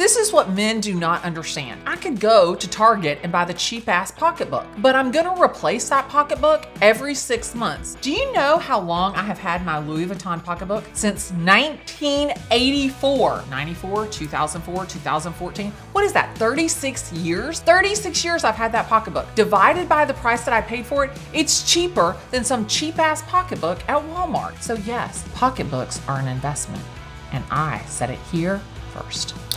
This is what men do not understand. I could go to Target and buy the cheap ass pocketbook, but I'm gonna replace that pocketbook every 6 months. Do you know how long I have had my Louis Vuitton pocketbook? Since 1984. 94, 2004, 2014. What is that, 36 years? 36 years I've had that pocketbook. Divided by the price that I paid for it, it's cheaper than some cheap ass pocketbook at Walmart. So yes, pocketbooks are an investment, and I said it here first.